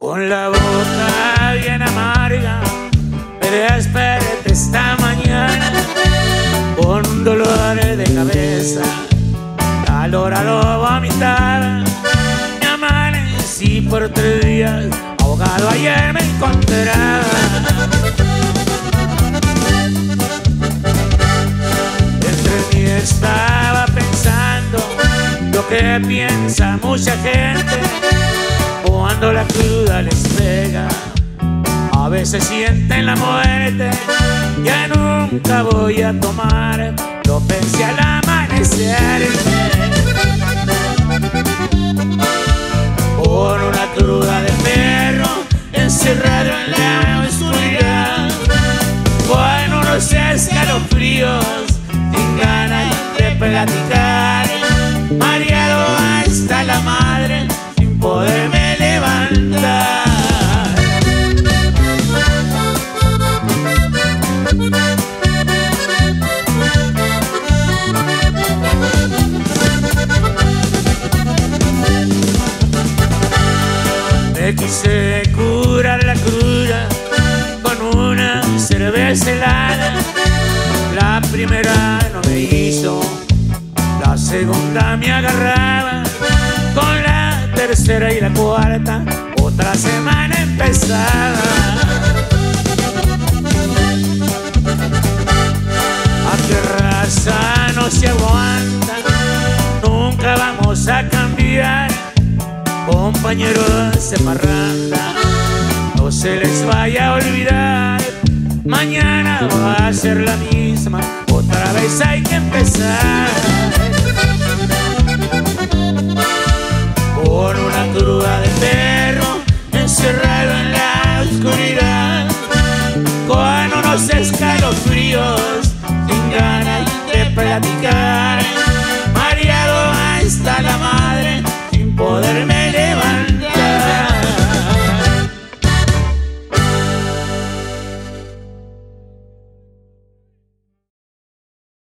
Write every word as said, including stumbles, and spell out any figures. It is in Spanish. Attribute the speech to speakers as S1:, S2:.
S1: con la boca bien amarga, me desperté esta mañana con un dolor de cabeza, calor a lo vomitar. Me amanecí por tres días, ahogado ayer me encontraba. Entre mí estaba pensando lo que piensa mucha gente cuando la cruda les pega. A veces sienten la muerte, ya nunca voy a tomar, lo pensé al amanecer. Con una cruda de perro encerrado en la oscuridad, con unos escalofríos, sin ganas de platicar, mareado hasta la madre, sin poderme levantar. Me quise curar la cruda con una cerveza helada. La primera no me hizo, la segunda me agarraba, con la tercera y la cuarta otra semana empezaba. ¿A qué raza no se aguanta? Nunca vamos a cambiar, compañeros de parranda, no se les vaya a olvidar. Mañana va a ser la misma, otra vez hay que empezar. Con una cruda de perro encerrado en la oscuridad, con unos escalofríos, sin ganas de platicar.